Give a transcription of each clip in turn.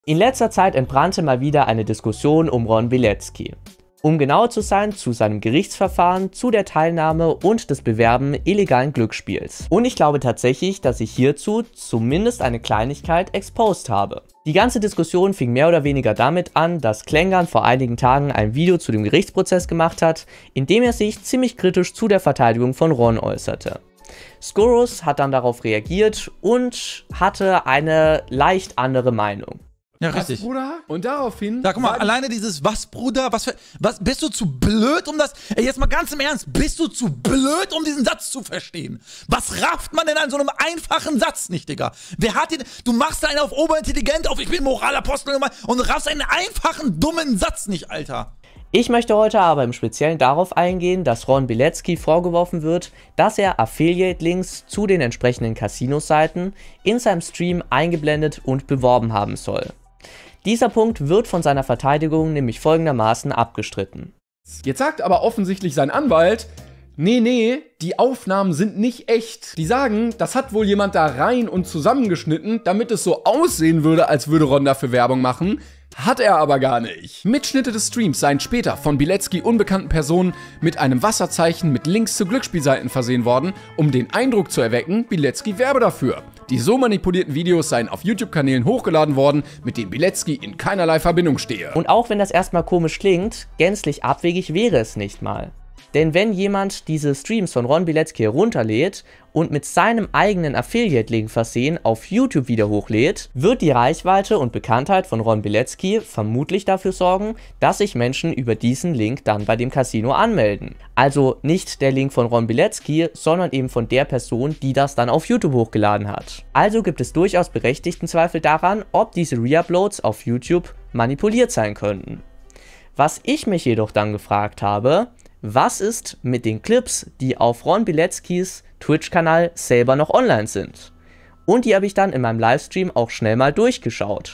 In letzter Zeit entbrannte mal wieder eine Diskussion um Ron Bilecki. Um genauer zu sein, zu seinem Gerichtsverfahren, zu der Teilnahme und des Bewerben illegalen Glücksspiels. Und ich glaube tatsächlich, dass ich hierzu zumindest eine Kleinigkeit exposed habe. Die ganze Diskussion fing mehr oder weniger damit an, dass Klängern vor einigen Tagen ein Video zu dem Gerichtsprozess gemacht hat, in dem er sich ziemlich kritisch zu der Verteidigung von Ron äußerte. Skurrus hat dann darauf reagiert und hatte eine leicht andere Meinung. Ja, richtig. Was, Bruder? Und daraufhin... Da, guck mal, alleine dieses Was, Bruder, was, bist du zu blöd, um das... Ey, jetzt mal ganz im Ernst, bist du zu blöd, um diesen Satz zu verstehen? Was rafft man denn an so einem einfachen Satz nicht, Digga? Wer hat den... Du machst einen auf oberintelligent, auf ich bin Moralapostel und raffst einen einfachen, dummen Satz nicht, Alter. Ich möchte heute aber im Speziellen darauf eingehen, dass Ron Bilecki vorgeworfen wird, dass er Affiliate-Links zu den entsprechenden Casino-Seiten in seinem Stream eingeblendet und beworben haben soll. Dieser Punkt wird von seiner Verteidigung nämlich folgendermaßen abgestritten. Jetzt sagt aber offensichtlich sein Anwalt, nee, die Aufnahmen sind nicht echt. Die sagen, das hat wohl jemand da rein und zusammengeschnitten, damit es so aussehen würde, als würde Ron dafür Werbung machen. Hat er aber gar nicht. Mitschnitte des Streams seien später von Bilecki unbekannten Personen mit einem Wasserzeichen mit Links zu Glücksspielseiten versehen worden, um den Eindruck zu erwecken, Bilecki werbe dafür. Die so manipulierten Videos seien auf YouTube-Kanälen hochgeladen worden, mit denen Bilecki in keinerlei Verbindung stehe. Und auch wenn das erstmal komisch klingt, gänzlich abwegig wäre es nicht mal. Denn wenn jemand diese Streams von Ron Bilecki herunterlädt und mit seinem eigenen Affiliate-Link versehen auf YouTube wieder hochlädt, wird die Reichweite und Bekanntheit von Ron Bilecki vermutlich dafür sorgen, dass sich Menschen über diesen Link dann bei dem Casino anmelden. Also nicht der Link von Ron Bilecki, sondern eben von der Person, die das dann auf YouTube hochgeladen hat. Also gibt es durchaus berechtigten Zweifel daran, ob diese Reuploads auf YouTube manipuliert sein könnten. Was ich mich jedoch dann gefragt habe: Was ist mit den Clips, die auf Ron Bileckis Twitch-Kanal selber noch online sind? Und die habe ich dann in meinem Livestream auch schnell mal durchgeschaut.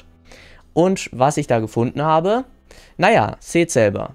Und was ich da gefunden habe? Naja, seht selber.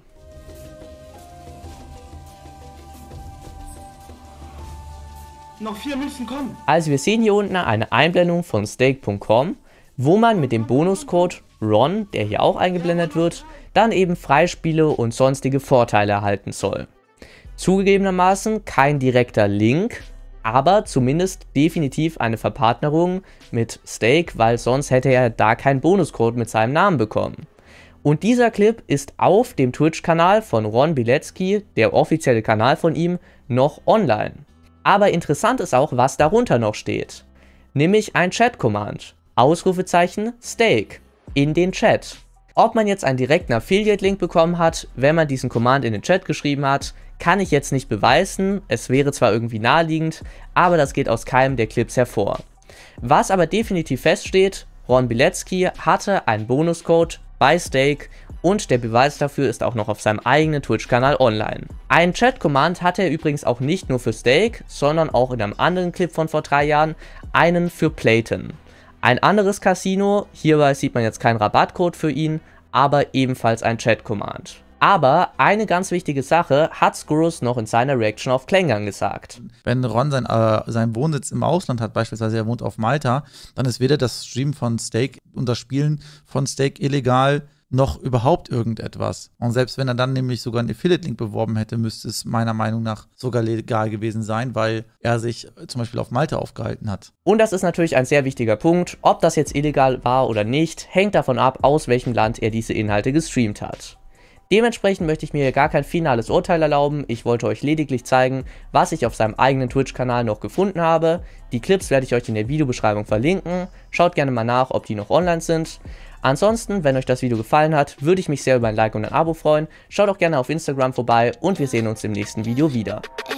Noch 4 Münzen kommen. Also wir sehen hier unten eine Einblendung von stake.com, wo man mit dem Bonuscode RON, der hier auch eingeblendet wird, dann eben Freispiele und sonstige Vorteile erhalten soll. Zugegebenermaßen kein direkter Link, aber zumindest definitiv eine Verpartnerung mit Stake, weil sonst hätte er da keinen Bonuscode mit seinem Namen bekommen. Und dieser Clip ist auf dem Twitch-Kanal von Ron Bilecki, der offizielle Kanal von ihm, noch online. Aber interessant ist auch, was darunter noch steht. Nämlich ein Chat-Command. Ausrufezeichen Stake in den Chat. Ob man jetzt einen direkten Affiliate-Link bekommen hat, wenn man diesen Command in den Chat geschrieben hat, kann ich jetzt nicht beweisen. Es wäre zwar irgendwie naheliegend, aber das geht aus keinem der Clips hervor. Was aber definitiv feststeht: Ron Bilecki hatte einen Bonuscode bei Stake und der Beweis dafür ist auch noch auf seinem eigenen Twitch-Kanal online. Einen Chat-Command hatte er übrigens auch nicht nur für Stake, sondern auch in einem anderen Clip von vor 3 Jahren einen für Playton. Ein anderes Casino, hierbei sieht man jetzt keinen Rabattcode für ihn, aber ebenfalls ein Chat-Command. Aber eine ganz wichtige Sache hat Skurrus noch in seiner Reaction auf Klängern gesagt. Wenn Ron seinen Wohnsitz im Ausland hat, beispielsweise er wohnt auf Malta, dann ist weder das Streamen von Stake und das Spielen von Stake illegal, noch überhaupt irgendetwas. Und selbst wenn er dann nämlich sogar einen Affiliate-Link beworben hätte, müsste es meiner Meinung nach sogar legal gewesen sein, weil er sich zum Beispiel auf Malta aufgehalten hat. Und das ist natürlich ein sehr wichtiger Punkt. Ob das jetzt illegal war oder nicht, hängt davon ab, aus welchem Land er diese Inhalte gestreamt hat. Dementsprechend möchte ich mir hier gar kein finales Urteil erlauben. Ich wollte euch lediglich zeigen, was ich auf seinem eigenen Twitch-Kanal noch gefunden habe. Die Clips werde ich euch in der Videobeschreibung verlinken. Schaut gerne mal nach, ob die noch online sind. Ansonsten, wenn euch das Video gefallen hat, würde ich mich sehr über ein Like und ein Abo freuen. Schaut auch gerne auf Instagram vorbei und wir sehen uns im nächsten Video wieder.